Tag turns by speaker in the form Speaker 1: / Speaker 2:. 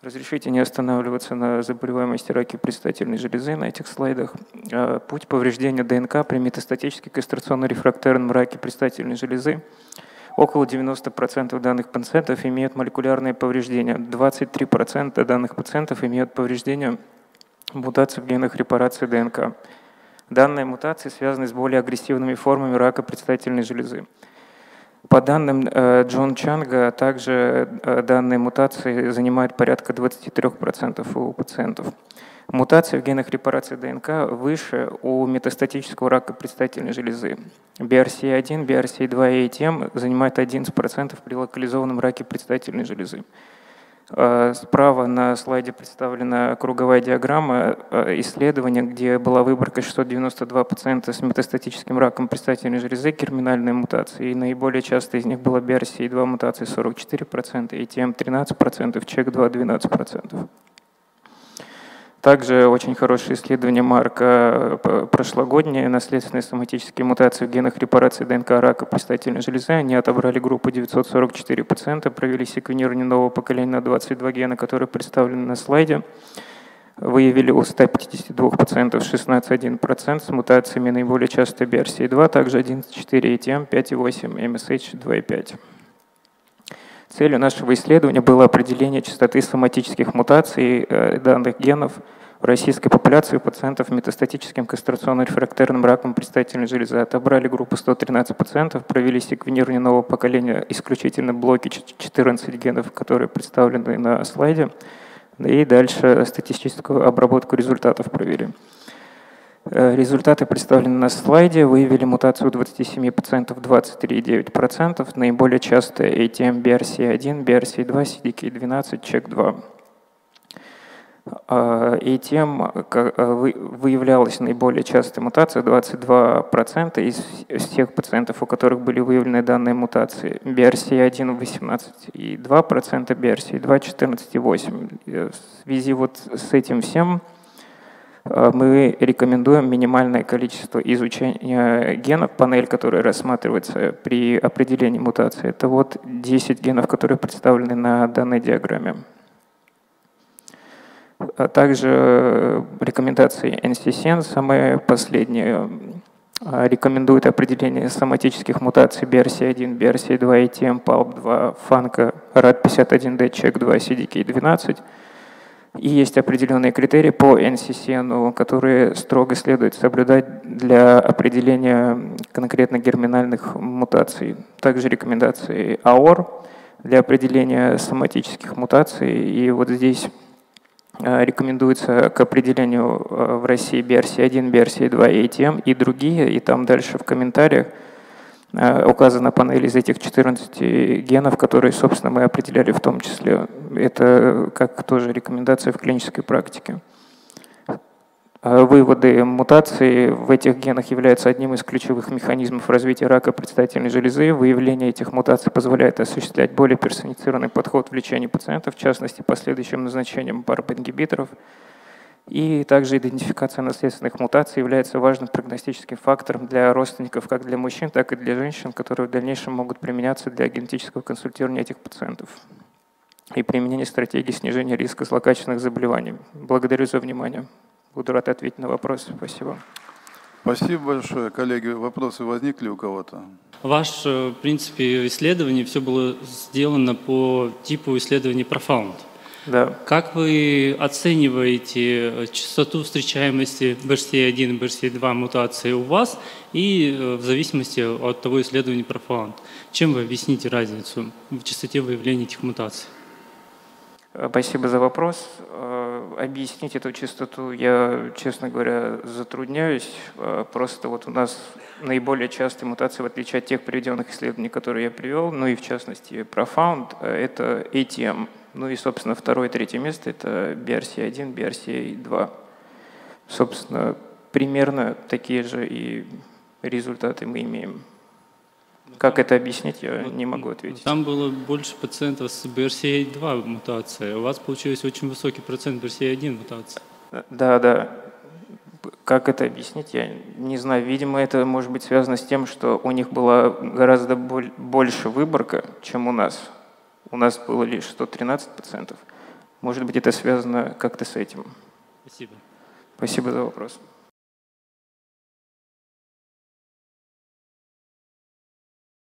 Speaker 1: Разрешите не останавливаться на заболеваемости рака предстательной железы на этих слайдах. Путь повреждения ДНК при метастатически кастрационно-рефрактерном раке предстательной железы. Около 90% данных пациентов имеют молекулярные повреждения. 23% данных пациентов имеют повреждения мутаций в генах репарации ДНК. Данные мутации связаны с более агрессивными формами рака предстательной железы. По данным Джон Чанга, также данные мутации занимают порядка 23% у пациентов. Мутации в генах репарации ДНК выше у метастатического рака предстательной железы. BRCA1, BRCA2 и ATM занимают 11% при локализованном раке предстательной железы. Справа на слайде представлена круговая диаграмма исследования, где была выборка 692 пациента с метастатическим раком предстательной железы, герминальной мутации. И наиболее часто из них была BRCA2 мутации 44%, ATM 13%, CHEK2 12%. Также очень хорошее исследование Марка прошлогоднее, наследственные соматические мутации в генах репарации ДНК рака предстательной железы. Они отобрали группу 944 пациента, провели секвенирование нового поколения на 22 гена, которые представлены на слайде. Выявили у 152 пациентов 16,1% с мутациями наиболее часто BRCA2, также 11,4 ATM, 5,8 MSH, 2,5. Целью нашего исследования было определение частоты соматических мутаций данных генов в российской популяции пациентов с метастатическим кастрационно-рефрактерным раком предстательной железы. Отобрали группу 113 пациентов, провели секвенирование нового поколения, исключительно блоки 14 генов, которые представлены на слайде, и дальше статистическую обработку результатов провели. Результаты представлены на слайде. Выявили мутацию у 27 пациентов 23,9%. Наиболее часто ATM, BRCA1, BRCA2, CDK12, CHEK2. ATM выявлялась наиболее частая мутация 22% из всех пациентов, у которых были выявлены данные мутации. BRCA1 18,2%, BRCA2 14,8%. В связи вот с этим всем мы рекомендуем минимальное количество изучения генов, панель, которая рассматривается при определении мутации. Это вот 10 генов, которые представлены на данной диаграмме. Также рекомендации NCCN, самые последние, рекомендуют определение соматических мутаций BRCA1, BRCA2, ATM, PALB2, FANCA, RAD51D, CHEK2, CDK12. И есть определенные критерии по NCCN, которые строго следует соблюдать для определения конкретно герминальных мутаций. Также рекомендации AOR для определения соматических мутаций. И вот здесь рекомендуется к определению в России BRCA1, BRCA2, ATM и другие. И там дальше в комментариях указана панель из этих 14 генов, которые, собственно, мы определяли в том числе. Это как тоже рекомендация в клинической практике. Выводы мутаций в этих генах являются одним из ключевых механизмов развития рака предстательной железы. Выявление этих мутаций позволяет осуществлять более персонифицированный подход в лечении пациентов, в частности, последующим назначением PARP-ингибиторов. И также идентификация наследственных мутаций является важным прогностическим фактором для родственников как для мужчин, так и для женщин, которые в дальнейшем могут применяться для генетического консультирования этих пациентов и применения стратегии снижения риска злокачественных заболеваний. Благодарю за внимание. Буду рад ответить на вопросы. Спасибо.
Speaker 2: Спасибо большое. Коллеги, вопросы возникли у кого-то?
Speaker 3: Ваше, в принципе, исследование все было сделано по типу исследований Profound.
Speaker 1: Да.
Speaker 3: Как вы оцениваете частоту встречаемости BRCA1 и BRCA2 мутации у вас и в зависимости от того исследования Profound? Чем вы объясните разницу в частоте выявления этих мутаций?
Speaker 1: Спасибо за вопрос. Объяснить эту частоту я, честно говоря, затрудняюсь. Просто вот у нас наиболее частые мутации, в отличие от тех приведенных исследований, которые я привел, ну и в частности Profound, это ATM. Ну и, собственно, второе и третье место – это BRCA1, BRCA2. Собственно, примерно такие же и результаты мы имеем. Как это объяснить, я не могу ответить.
Speaker 3: Там было больше пациентов с BRCA2 мутацией, а у вас получилось очень высокий процент BRCA1 мутаций.
Speaker 1: Да. Как это объяснить, я не знаю. Видимо, это может быть связано с тем, что у них была гораздо больше выборка, чем у нас. У нас было лишь 113 пациентов, Может быть, это связано как-то с этим?
Speaker 3: Спасибо.
Speaker 1: Спасибо за вопрос.